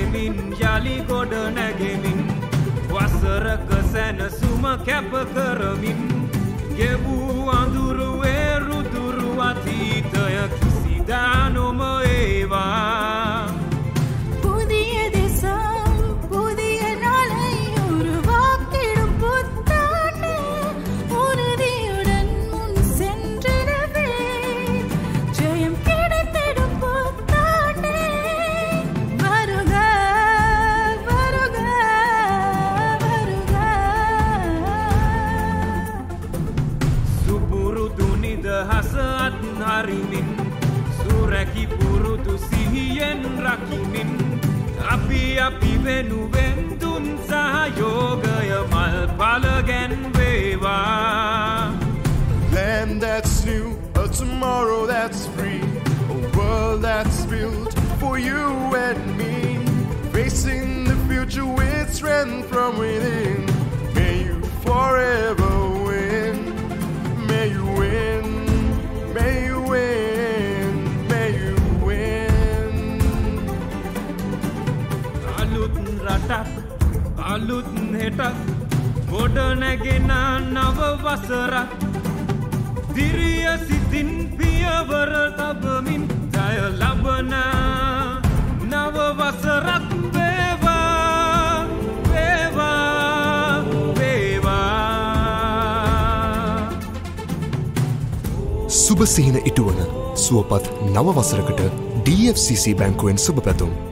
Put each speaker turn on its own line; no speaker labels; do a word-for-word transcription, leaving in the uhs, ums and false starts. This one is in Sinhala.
නැගෙමින් යලි ගොඩ නැගෙමින් වසරක සැනසුම කැප කරමින් ගෙවූ අඳුරුවේ රුදුරු අතීතය කිසිදා නොම ඒවා
புதிய தேசம் புதிய நாளை உருவாக்கிடும் புத்தாண்டு உறுதியுடன் முன் சென்றிடவே ஜெயம் கிடைத்திடும் புத்தாண்டு வருக வருக வருக
සුපුරුදු නිදහස අත්හරිමින් සුරැකි පුරුදු සිහියෙන් රකිමින් අපි අපි වෙනුවෙන් දුන් සහයෝගය මල් පල ගැන්වේවා
Land that's new, a tomorrow that's free, a world that's built for you and me, facing the future with strength from within. May you forever win, may you win, may you win, may you win.
අලුත් රටක් අලුත් හෙටක් ගොඩ නැගෙන නව වසරක් දිරිය සිතින් පියවර තබමින් ජය ලබන නව වසරක් වේවා වේවා වේවා
සුබ සිහින ඉටුවන සුවපත් නව වසරකට D F C C බැංකුවෙන් සුබ පැතුම්